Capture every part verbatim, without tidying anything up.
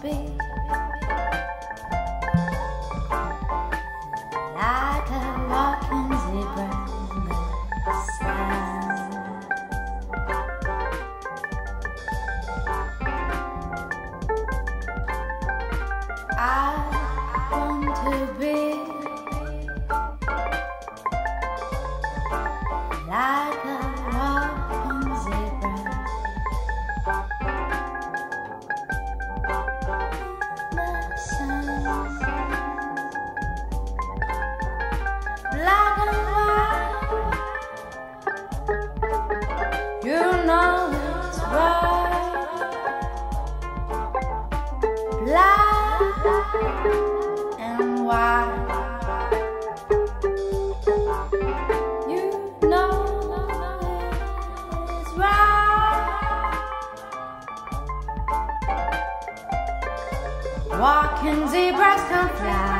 be like a walking zebra in the sand. I want to be like a walking zebra in the sand. Black and white, you know it's right. Black and white, you know it's right. Walking zebras can fly.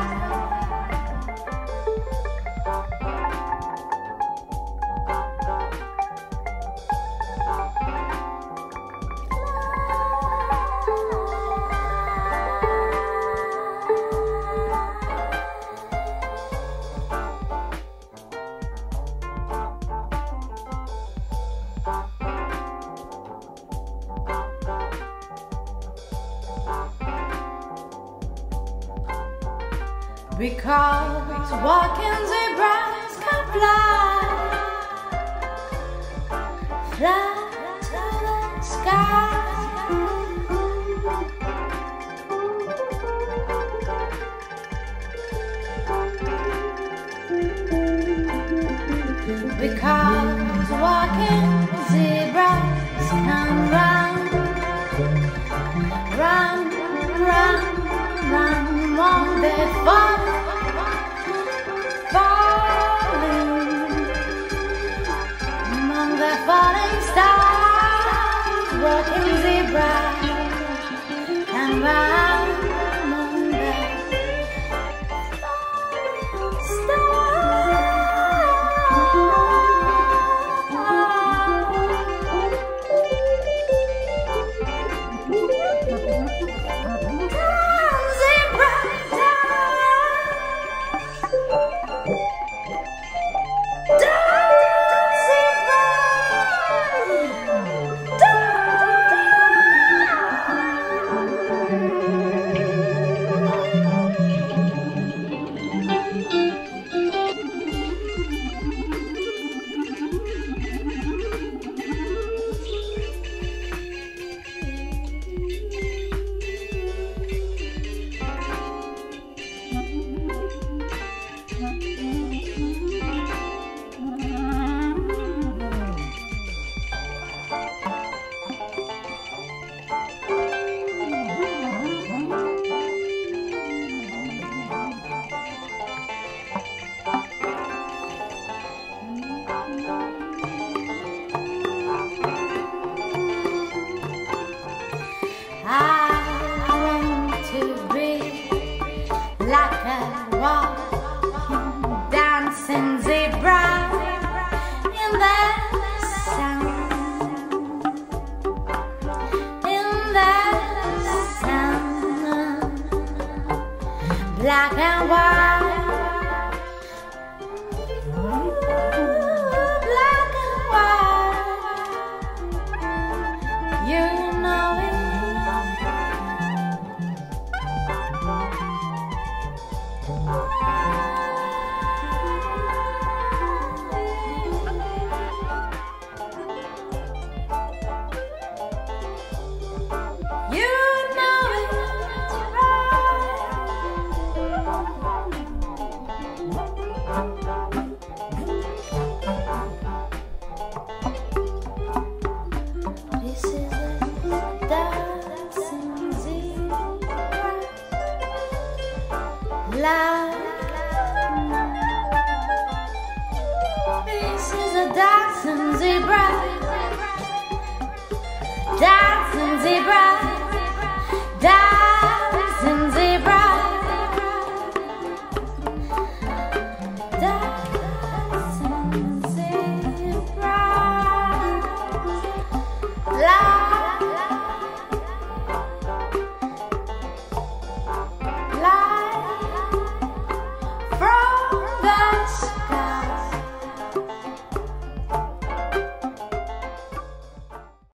Because walking zebras can fly, fly to the sky. Because walking zebras can run, run, run, run, won't they fall? Falling stars, walking zebras, and round on the black and white, ooh, black and white, you know it. You This is a dancing zebra, dancing zebra, dancing.